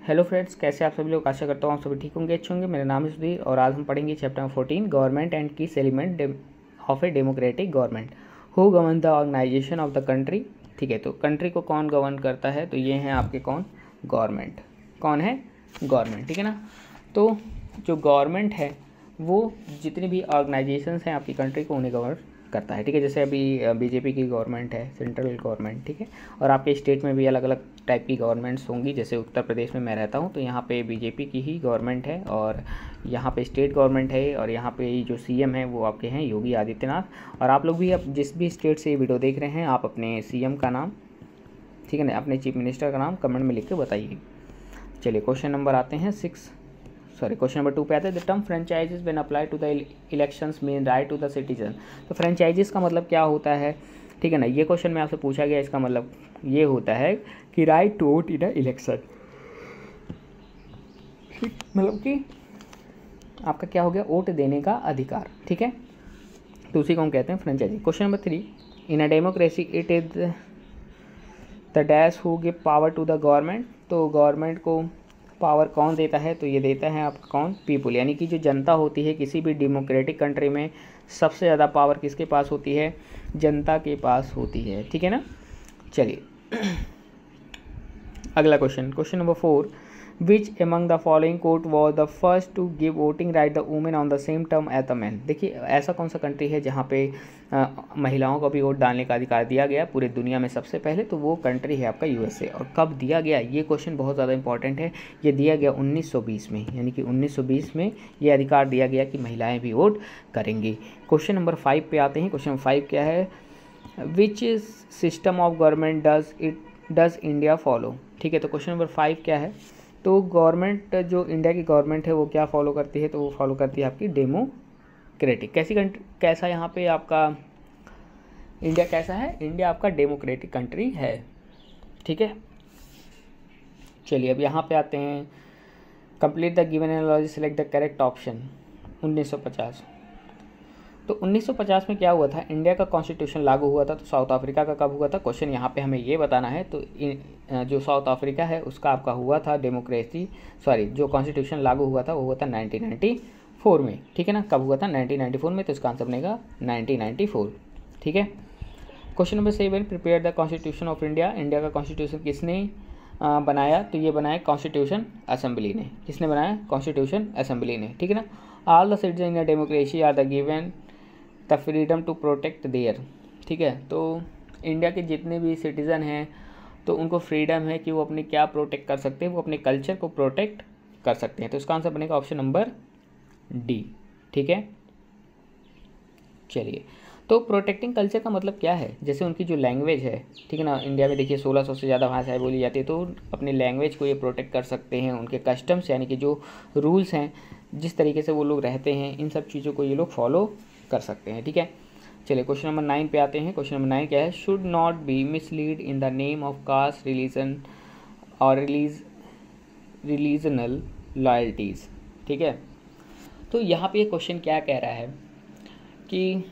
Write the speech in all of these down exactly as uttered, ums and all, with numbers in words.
Hello friends, कैसे आप सभी लोग। आशा करता हूँ आप सभी ठीक होंगे, अच्छे होंगे। मेरा नाम है सुधीर और आज हम पढ़ेंगे chapter fourteen government and keys element of a democratic government. Who govern the organisation of the country. ठीक है, तो कंट्री को कौन गवर्न करता है, तो ये हैं आपके कौन, गवर्नमेंट। कौन है, गवर्नमेंट। ठीक है ना। तो जो गवर्नमेंट है वो जितनी भी ऑर्गेनाइजेशंस हैं आपकी कंट्री को उन्हें गवर्न करता है। ठीक है, जैसे अभी बीजेपी की गवर्नमेंट है, सेंट्रल गवर्नमेंट। ठीक है, और आपके स्टेट में भी अलग अलग टाइप की गवर्नमेंट्स होंगी। जैसे उत्तर प्रदेश में मैं रहता हूँ तो यहाँ पे बीजेपी की ही गवर्नमेंट है और यहाँ पे स्टेट गवर्नमेंट है और यहाँ पे जो सीएम है वो आपके हैं योगी आदित्यनाथ। और आप लोग भी अब जिस भी स्टेट से ये वीडियो देख रहे हैं आप अपने सीएम का नाम, ठीक है ना, अपने चीफ मिनिस्टर का नाम कमेंट में लिख के बताइए। चलिए क्वेश्चन नंबर आते हैं six sorry question number two पे आते हैं। The term franchises when apply to the elections mean right to the citizen. तो फ्रेंचाइजेस का मतलब क्या होता है, ठीक है ना, ये क्वेश्चन में आपसे पूछा गया। इसका मतलब ये होता है कि right to vote in a election. मतलब कि आपका क्या हो गया, वोट देने का अधिकार। ठीक है, तो उसी को हम कहते हैं franchisee. Question number three, in a democracy it is the dash who give power to the government. तो गवर्नमेंट को पावर कौन देता है, तो ये देता है आपका कौन, पीपुल। यानी कि जो जनता होती है किसी भी डेमोक्रेटिक कंट्री में सबसे ज़्यादा पावर किसके पास होती है, जनता के पास होती है। ठीक है ना। चलिए अगला question, question number four, which among the following court was the first to give voting right the women on the same term as the man. देखिए ऐसा कौन सा कंट्री है जहाँ पे आ, महिलाओं को भी वोट डालने का अधिकार दिया गया पूरे दुनिया में सबसे पहले, तो वो कंट्री है आपका यूएसए। और कब दिया गया, ये क्वेश्चन बहुत ज़्यादा इंपॉर्टेंट है। ये दिया गया उन्नीस सौ बीस में, यानी कि उन्नीस सौ बीस में ये अधिकार दिया गया कि महिलाएँ भी वोट करेंगी। क्वेश्चन नंबर फाइव पे आते हैं। क्वेश्चन नंबर फाइव क्या है, which system of government does it does India follow. ठीक है, तो क्वेश्चन नंबर फाइव क्या है, तो गवर्नमेंट जो इंडिया की गवर्नमेंट है वो क्या फॉलो करती है, तो वो फॉलो करती है आपकी डेमोक्रेटिक। कैसी कंट्री, कैसा यहाँ पे आपका इंडिया कैसा है, इंडिया आपका डेमोक्रेटिक कंट्री है। ठीक है, चलिए अब यहाँ पे आते हैं। Complete the given analogy, select the correct option. उन्नीस सौ पचास, तो उन्नीस सौ पचास में क्या हुआ था, इंडिया का कॉन्स्टिट्यूशन लागू हुआ था। तो साउथ अफ्रीका का कब हुआ था, क्वेश्चन यहाँ पे हमें ये बताना है। तो जो साउथ अफ्रीका है उसका आपका हुआ था डेमोक्रेसी, सॉरी जो कॉन्स्टिट्यूशन लागू हुआ था वो हुआ था नाइनटीन नाइंटी फोर में। ठीक है ना, कब हुआ था, नाइनटीन नाइंटी फोर में। तो इसका आंसर बनेगा नाइनटीन नाइंटी फोर। ठीक है, question number seven, prepare the constitution of India. India का कॉन्स्टिट्यूशन किसने आ, बनाया, तो ये बनाया कॉन्स्टिट्यूशन असेंबली ने। किसने बनाया, कॉन्स्टिट्यूशन असेंबली ने। ठीक है ना। All the citizen in a democracy are the given the freedom to protect their. ठीक है, तो इंडिया के जितने भी सिटीज़न हैं तो उनको फ्रीडम है कि वो अपने क्या प्रोटेक्ट कर सकते हैं, वो अपने कल्चर को प्रोटेक्ट कर सकते हैं। तो इसका आंसर बनेगा ऑप्शन नंबर डी। ठीक है, चलिए तो प्रोटेक्टिंग कल्चर का मतलब क्या है, जैसे उनकी जो लैंग्वेज है, ठीक है ना, इंडिया में देखिए सोलह सौ से ज़्यादा भाषाएं बोली जाती है, तो अपनी लैंग्वेज को ये प्रोटेक्ट कर सकते हैं। उनके कस्टम्स यानी कि जो रूल्स हैं, जिस तरीके से वो लोग रहते हैं, इन सब चीज़ों को ये लोग फॉलो कर सकते हैं। ठीक है, चलिए क्वेश्चन नंबर नाइन पे आते हैं। क्वेश्चन नंबर नाइन क्या है, should not be mislead in the name of caste, religion और रिलीज रिलीजनल लॉयल्टीज़। ठीक है, तो यहाँ पे ये क्वेश्चन क्या कह रहा है कि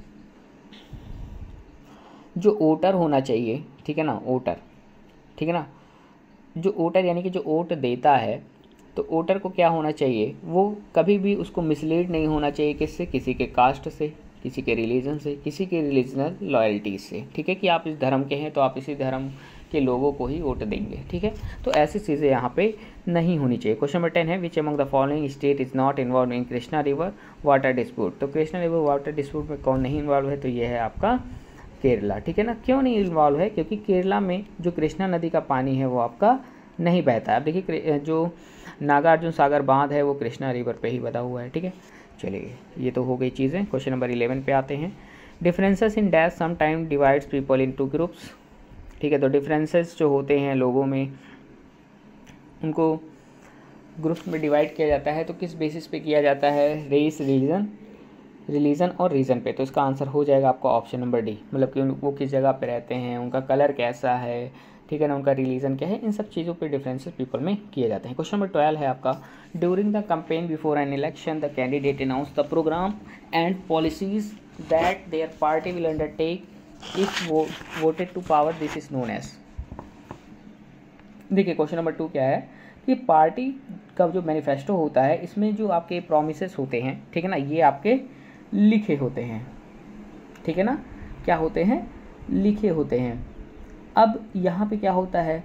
जो वोटर होना चाहिए, ठीक है ना, वोटर, ठीक है ना, जो वोटर यानी कि जो वोट देता है, तो वोटर को क्या होना चाहिए, वो कभी भी उसको मिसलीड नहीं होना चाहिए। किससे, किसी के कास्ट से, किसी के रिलीजन से, किसी के रिलीजनल लॉयल्टीज से। ठीक है, कि आप इस धर्म के हैं तो आप इसी धर्म के लोगों को ही वोट देंगे। ठीक है, तो ऐसी चीज़ें यहाँ पे नहीं होनी चाहिए। क्वेश्चन नंबर टेन है, which among the following state is not involve in Krishna river water dispute. तो कृष्णा रिवर वाटर डिस्प्यूट में कौन नहीं इन्वॉल्व है, तो ये है आपका केरला। ठीक है ना, क्यों नहीं इन्वॉल्व है, क्योंकि केरला में जो कृष्णा नदी का पानी है वो आपका नहीं बहता है। अब देखिए जो नागार्जुन सागर बांध है वो कृष्णा रिवर पे ही बना हुआ है। ठीक है, चलिए ये तो हो गई चीज़ें। क्वेश्चन नंबर इलेवन पे आते हैं। Differences in dash some time divides people into groups. ठीक है, तो डिफरेंसेस जो होते हैं लोगों में उनको ग्रुप्स में डिवाइड किया जाता है। तो किस बेसिस पे किया जाता है, रेस, रिलीजन रिलीजन और रीज़न पे। तो इसका आंसर हो जाएगा आपका ऑप्शन नंबर डी, मतलब कि वो किस जगह पे रहते हैं, उनका कलर कैसा है, ठीक है ना, उनका रिलीजन क्या है, इन सब चीज़ों पे डिफरेंसेस पीपल में किए जाते हैं। क्वेश्चन नंबर ट्वेल्व है आपका, during the campaign before an election the candidate announce the programme and policies that their party will undertake if voted to power, this is known as. देखिए question number two क्या है कि party का जो manifesto होता है इसमें जो आपके प्रोमिसेस होते हैं, ठीक है ना, ये आपके लिखे होते हैं, ठीक है ना, क्या होते हैं, लिखे होते हैं। अब यहाँ पे क्या होता है,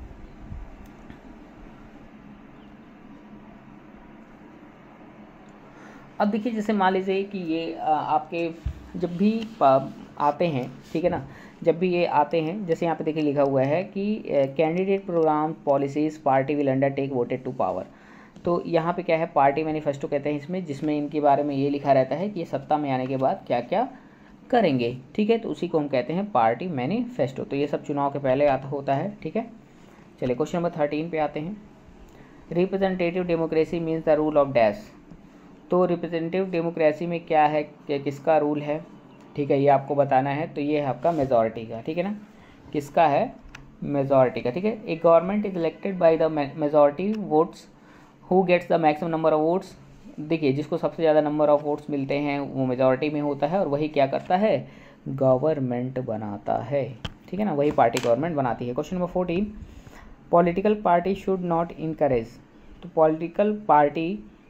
अब देखिए जैसे मान लीजिए कि ये आपके जब भी आते हैं, ठीक है ना, जब भी ये आते हैं, जैसे यहाँ पे देखिए लिखा हुआ है कि candidate programme policies party will undertake voted to power. तो यहाँ पे क्या है, पार्टी मैनिफेस्टो कहते हैं इसमें, जिसमें इनके बारे में ये लिखा रहता है कि ये सत्ता में आने के बाद क्या क्या करेंगे, ठीक है, तो उसी को हम कहते हैं पार्टी मैनिफेस्टो। तो ये सब चुनाव के पहले आता होता है, ठीक है। चलिए क्वेश्चन नंबर थर्टीन पे आते हैं। Representative democracy means the rule of dash. तो रिप्रेजेंटेटिव डेमोक्रेसी में क्या है, कि किसका रूल है, ठीक है, ये आपको बताना है। तो ये है आपका मेजॉरिटी का, ठीक है ना, किसका है, मेजॉरिटी का, ठीक है। A government is elected by the majority votes who gets the maximum number of votes. देखिए जिसको सबसे ज़्यादा नंबर ऑफ वोट्स मिलते हैं वो मेजॉरिटी में होता है, और वही क्या करता है, गवर्नमेंट बनाता है, ठीक है ना, वही पार्टी गवर्नमेंट बनाती है। Question number fourteen, political party should not encourage. तो पॉलिटिकल पार्टी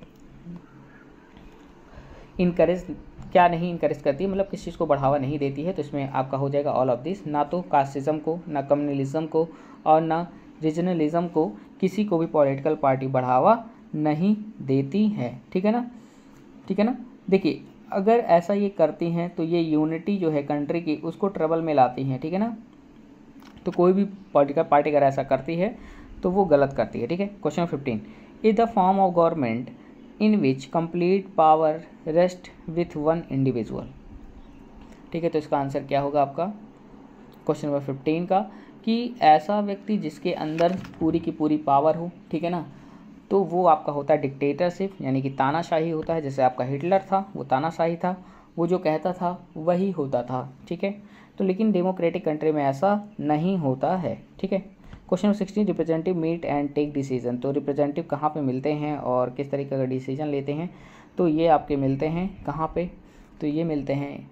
इनकरेज क्या नहीं इनकरेज करती है, मतलब किस चीज़ को बढ़ावा नहीं देती है। तो इसमें आपका हो जाएगा ऑल ऑफ दिस, ना तो कास्टिज्म को, ना कम्युनलिज्म को, और ना रीजनलिज्म को, किसी को भी पॉलिटिकल पार्टी बढ़ावा नहीं देती है, ठीक है ना, ठीक है ना। देखिए अगर ऐसा ये करती हैं तो ये यूनिटी जो है कंट्री की उसको ट्रबल में लाती हैं, ठीक है ना। तो कोई भी पॉलिटिकल पार्टी अगर ऐसा करती है तो वो गलत करती है, ठीक है। Question fifteen, is the form of government in which complete power rest with one individual, ठीक है। तो इसका आंसर क्या होगा आपका क्वेश्चन नंबर फिफ्टीन का, कि ऐसा व्यक्ति जिसके अंदर पूरी की पूरी पावर हो, ठीक है ना, तो वो आपका होता है डिक्टेटरशिप, यानी कि तानाशाही होता है। जैसे आपका हिटलर था वो तानाशाही था, वो जो कहता था वही होता था, ठीक है। तो लेकिन डेमोक्रेटिक कंट्री में ऐसा नहीं होता है, ठीक है। Question number sixteen, representative meet and take decision. तो रिप्रेजेंटेटिव कहाँ पे मिलते हैं और किस तरीके का डिसीजन लेते हैं, तो ये आपके मिलते हैं कहाँ पे, तो ये मिलते हैं,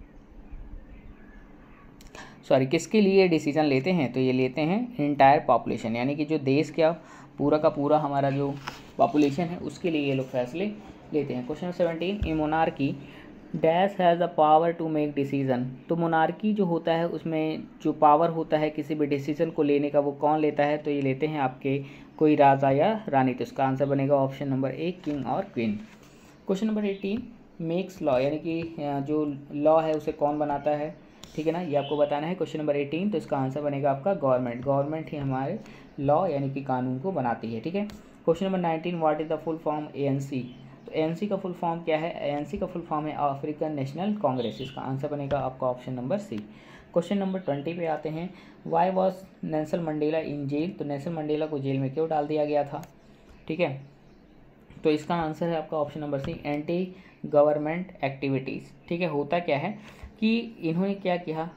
सॉरी किसके लिए डिसीजन लेते हैं, तो ये लेते हैं इंटायर पॉपुलेशन, यानी कि जो देश का पूरा का पूरा हमारा जो पॉपुलेशन है उसके लिए ये लोग फैसले लेते हैं। Question seventeen, a monarchy dash has the power to make decision. तो मोनार्की जो होता है उसमें जो पावर होता है किसी भी डिसीजन को लेने का वो कौन लेता है, तो ये लेते हैं आपके कोई राजा या रानी। तो इसका आंसर बनेगा ऑप्शन नंबर ए, किंग और queen. Question number eighteen, makes law, यानी कि जो लॉ है उसे कौन बनाता है, ठीक है ना, ये आपको बताना है। क्वेश्चन नंबर एटीन, तो इसका आंसर बनेगा आपका गवर्नमेंट। गवर्नमेंट ही हमारे लॉ यानी कि कानून को बनाती है, ठीक है। Question number nineteen, what is the full form A N C. तो ए एन सी का फुल फॉर्म क्या है, ए एन सी का फुल फॉर्म है अफ्रीकन नेशनल कांग्रेस। इसका आंसर बनेगा आपका option number C. Question number twenty पे आते हैं, why was Nelson Mandela in jail. तो नेल्सन मंडेला को जेल में क्यों डाल दिया गया था, ठीक है। तो इसका आंसर है आपका option number C, anti government activities, ठीक है। होता क्या है कि इन्होंने क्या किया,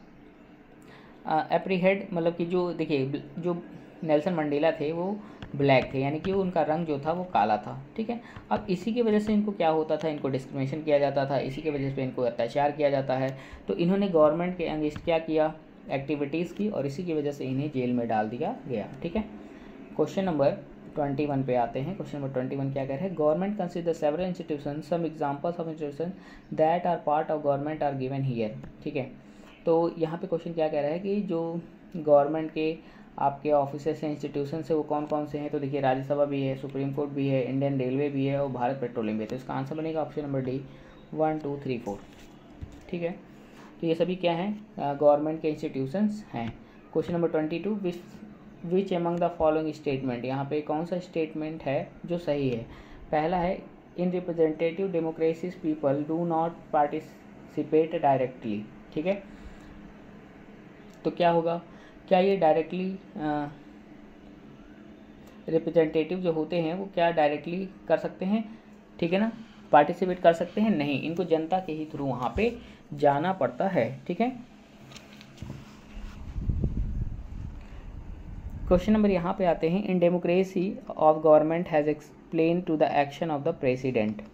एप्रीहेड, मतलब कि जो देखिए जो नेल्सन मंडेला थे वो ब्लैक थे, यानी कि उनका रंग जो था वो काला था, ठीक है। अब इसी की वजह से इनको क्या होता था, इनको डिस्क्रिमिनेशन किया जाता था, इसी की वजह से इनको अत्याचार किया जाता है। तो इन्होंने गवर्नमेंट के अगेंस्ट क्या किया, एक्टिविटीज़ की, और इसी की वजह से इन्हें जेल में डाल दिया गया, ठीक है। क्वेश्चन नंबर ट्वेंटी वन पे आते हैं। क्वेश्चन नंबर ट्वेंटी वन क्या कह रहे हैं, government consider several institution, some examples of institution that are part of government are given here, ठीक है। तो यहाँ पे क्वेश्चन क्या कह रहा है कि जो गवर्नमेंट के आपके ऑफिसेस हैं, इंस्टीट्यूशन है, वो कौन कौन से हैं। तो देखिए राज्यसभा भी है, सुप्रीम कोर्ट भी है, इंडियन रेलवे भी है और भारत पेट्रोलियम भी है। तो इसका आंसर बनेगा option number D, one two three four, ठीक है। तो ये सभी क्या हैं, गवर्नमेंट के इंस्टीट्यूशंस हैं। Question number twenty two, which which among the following statement, यहाँ पे कौन सा स्टेटमेंट है जो सही है। पहला है, in representative democracies people do not participate directly, ठीक है। तो क्या होगा, क्या ये डायरेक्टली रिप्रेजेंटेटिव जो होते हैं वो क्या डायरेक्टली कर सकते हैं, ठीक है ना, पार्टिसिपेट कर सकते हैं, नहीं, इनको जनता के ही थ्रू वहाँ पे जाना पड़ता है, ठीक है। क्वेश्चन नंबर यहाँ पे आते हैं, in democracy of government has explain to the action of the president,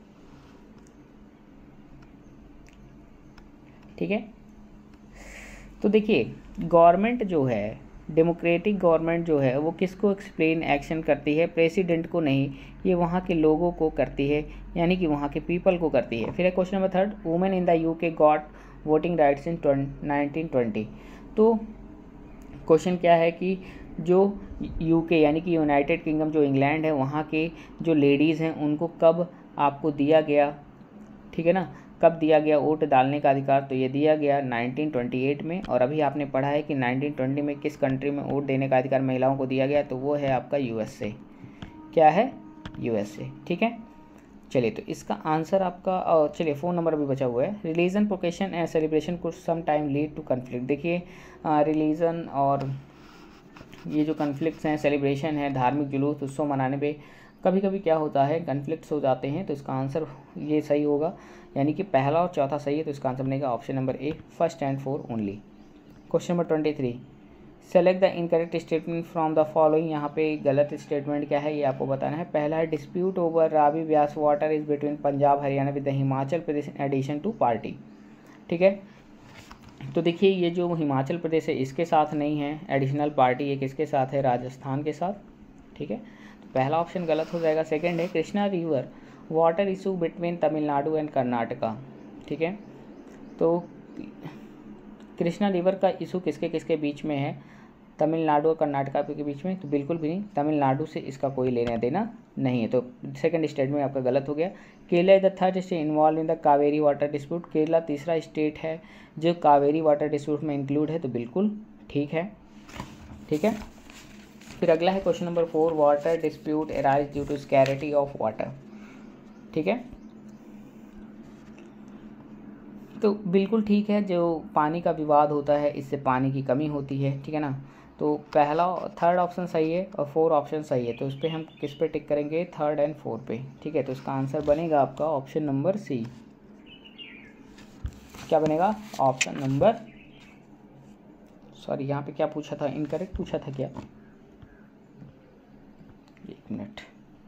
ठीक है। तो देखिए गवर्नमेंट जो है डेमोक्रेटिक गवर्नमेंट जो है वो किसको एक्सप्लेन एक्शन करती है, प्रेसिडेंट को नहीं, ये वहाँ के लोगों को करती है, यानी कि वहाँ के पीपल को करती है। फिर है question number third, women in the UK got voting rights in nineteen twenty. तो क्वेश्चन क्या है कि जो यूके यानी कि यूनाइटेड किंगडम जो इंग्लैंड है, वहाँ के जो लेडीज़ हैं उनको कब आपको दिया गया, ठीक है ना, कब दिया गया वोट डालने का अधिकार, तो ये दिया गया नाइनटीन ट्वेंटी एट में। और अभी आपने पढ़ा है कि नाइनटीन ट्वेंटी में किस कंट्री में वोट देने का अधिकार महिलाओं को दिया गया, तो वो है आपका यूएसए। क्या है? यूएसए। ठीक है, चलिए तो इसका आंसर आपका, चलिए फ़ोन नंबर अभी बचा हुआ है। रिलीजन प्रोकेशन एंड सेलिब्रेशन कुछ some time lead to conflict. देखिए रिलीजन और ये जो कन्फ्लिक्ट्स हैं, सेलिब्रेशन है, धार्मिक जुलूस उत्सव मनाने पे कभी कभी क्या होता है, कन्फ्लिक्ट्स हो जाते हैं। तो इसका आंसर ये सही होगा, यानी कि पहला और चौथा सही है। तो इसका आंसर बनेगा option number A, first and four only. Question number twenty three, select the incorrect statement from the following. यहाँ पे गलत स्टेटमेंट क्या है ये आपको बताना है। पहला है dispute over Ravi Beas water is between Punjab Haryana with the Himachal Pradesh in addition to party. ठीक है, तो देखिए ये जो हिमाचल प्रदेश है इसके साथ नहीं है एडिशनल पार्टी, ये किसके साथ है, राजस्थान के साथ। ठीक है, तो पहला ऑप्शन गलत हो जाएगा। सेकंड है Krishna river water issue between Tamil Nadu and Karnataka. ठीक है, तो कृष्णा रिवर का इशू किसके किसके बीच में है, तमिलनाडु और कर्नाटका के बीच में, तो बिल्कुल भी नहीं, तमिलनाडु से इसका कोई लेना देना नहीं है। तो सेकंड स्टेटमेंट आपका गलत हो गया। Kerala is the third state involve in the Kaveri water dispute. Kerala तीसरा स्टेट है जो कावेरी वाटर डिस्प्यूट में इंक्लूड है, तो बिल्कुल ठीक है। ठीक है, फिर अगला है question number four, water dispute arise due to scarcity of water. ठीक है, तो बिल्कुल ठीक है, जो पानी का विवाद होता है इससे पानी की कमी होती है। ठीक है ना, तो पहला थर्ड ऑप्शन सही है और फोर ऑप्शन सही है, तो इस पर हम किस पे टिक करेंगे, थर्ड एंड फोर पे। ठीक है, तो इसका आंसर बनेगा आपका ऑप्शन नंबर सी। क्या बनेगा, ऑप्शन नंबर, सॉरी यहाँ पे क्या पूछा था, इनकरेक्ट पूछा था क्या, एक मिनट,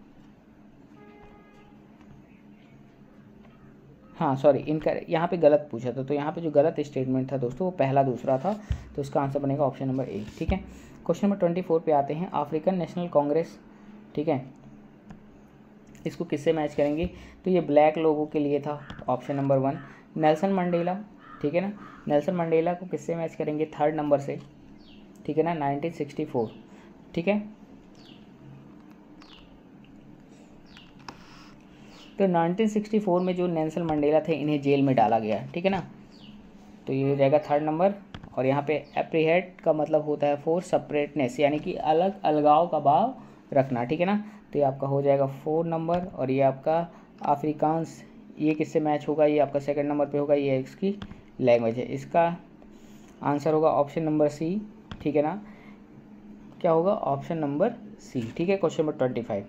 हाँ सॉरी इनकर यहाँ पे गलत पूछा था। तो यहाँ पे जो गलत स्टेटमेंट था दोस्तों वो पहला दूसरा था, तो इसका आंसर बनेगा ऑप्शन नंबर ए। ठीक है, क्वेश्चन नंबर ट्वेंटी फोर पे आते हैं, अफ्रीकन नेशनल कांग्रेस। ठीक है, इसको किससे मैच करेंगे, तो ये ब्लैक लोगों के लिए था, option number one. Nelson Mandela, ठीक है ना, नेल्सन मंडेला को किससे मैच करेंगे, थर्ड नंबर से। ठीक है ना, नाइनटीन सिक्सटी फोर। ठीक है, तो नाइनटीन सिक्सटी फोर में जो नेल्सन मंडेला थे इन्हें जेल में डाला गया। ठीक है ना, तो ये हो जाएगा थर्ड नंबर। और यहाँ पे एप्रीहेट का मतलब होता है फॉर सेपरेटनेस, यानी कि अलग अलगाव का भाव रखना। ठीक है ना, तो ये आपका हो जाएगा फोर नंबर। और ये आपका अफ्रीकांस, ये किससे मैच होगा, ये आपका सेकंड नंबर पे होगा, ये इसकी लैंग्वेज है। इसका आंसर होगा ऑप्शन नंबर सी। ठीक है ना, क्या होगा, ऑप्शन नंबर सी। ठीक है, question number twenty five,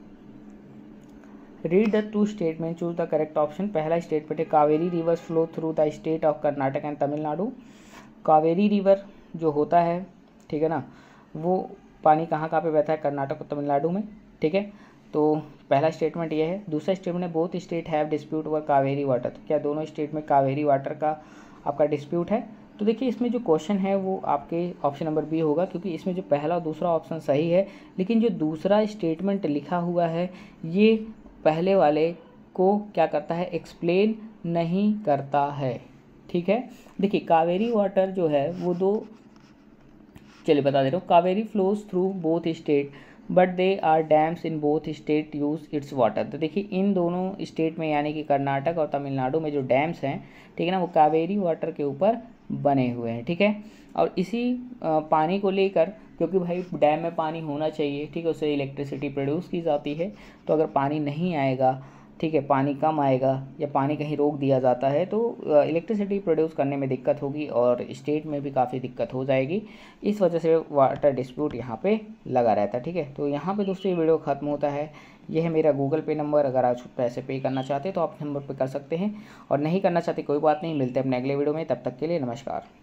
read the two statement, choose the correct option. पहला स्टेटमेंट है Kaveri rivers flow through the state of Karnataka and Tamil Nadu. Kaveri river जो होता है, ठीक है ना, वो पानी कहाँ कहाँ पे बहता है, कर्नाटक और तमिलनाडु में। ठीक है, तो पहला स्टेटमेंट ये है। दूसरा स्टेटमेंट है both state have dispute over Kaveri water. तो क्या दोनों स्टेट में कावेरी वाटर का आपका डिस्प्यूट है, तो देखिए इसमें जो क्वेश्चन है वो आपके ऑप्शन नंबर बी होगा, क्योंकि इसमें जो पहला और दूसरा ऑप्शन सही है, लेकिन जो दूसरा स्टेटमेंट लिखा हुआ है ये पहले वाले को क्या करता है, एक्सप्लेन नहीं करता है। ठीक है, देखिए कावेरी वाटर जो है वो दो, चलिए बता दे रहा हूँ, Kaveri flows through both state but they are dams in both state use its water. तो देखिए इन दोनों स्टेट में यानी कि कर्नाटक और तमिलनाडु में जो डैम्स हैं, ठीक है ना, वो कावेरी वाटर के ऊपर बने हुए हैं। ठीक है, और इसी पानी को लेकर, क्योंकि भाई डैम में पानी होना चाहिए, ठीक है, उससे इलेक्ट्रिसिटी प्रोड्यूस की जाती है। तो अगर पानी नहीं आएगा, ठीक है, पानी कम आएगा या पानी कहीं रोक दिया जाता है तो इलेक्ट्रिसिटी प्रोड्यूस करने में दिक्कत होगी और स्टेट में भी काफ़ी दिक्कत हो जाएगी। इस वजह से वाटर डिस्प्यूट यहाँ पे लगा रहता है। ठीक है, तो यहाँ पे दोस्तों ये वीडियो ख़त्म होता है। ये है मेरा गूगल पे नंबर, अगर आप पैसे पे करना चाहते हैं तो आप नंबर पे कर सकते हैं, और नहीं करना चाहते कोई बात नहीं। मिलते हैं अपने अगले वीडियो में, तब तक के लिए नमस्कार।